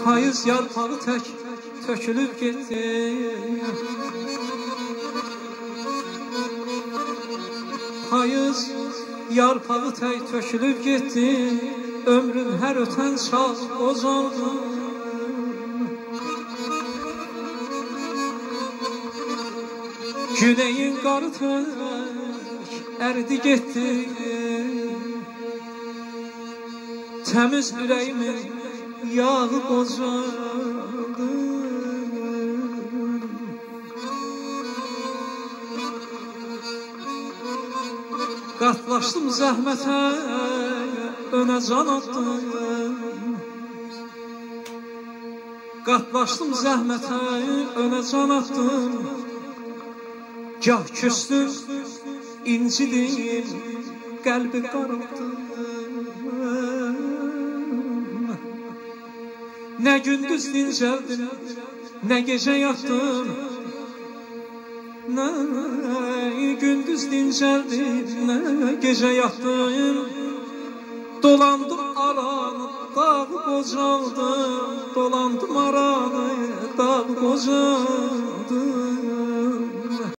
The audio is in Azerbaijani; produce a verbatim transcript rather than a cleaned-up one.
Payız yarpağı tək tökülüb getdi. Payız yarpağı tək tökülüb getdi. Ömrüm hər ötən çağ qocaldı. Güneyin qarı tək əridi getdi. Təmiz ürəyimin yağı qocaldı. Qatlaşdım zəhmətə, önə can atdım. Qatlaşdım zəhmətə, önə can atdım. Gah küstüm, incidim, qəlbi qaraldım. Nə gündüz dincəldim, nə gecə yatdım. Nə gündüz dincəldim, nə gecə yatdım. Dolandım aranı, dağı qocaldım. Dolandım aranı, dağı qocaldım.